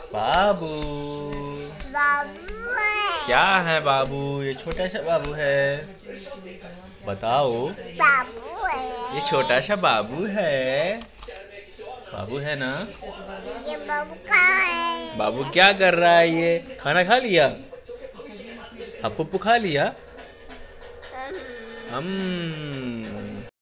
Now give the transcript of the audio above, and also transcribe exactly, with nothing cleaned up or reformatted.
बाबू। बाबू है। क्या है बाबू? ये छोटा सा बाबू है। बताओ। बाबू ये है। छोटा सा बाबू है। बाबू है ना? ये बाबू कहाँ बाबू है? क्या कर रहा है? ये खाना खा लिया? आप पप्पू खा लिया? हम्म। हम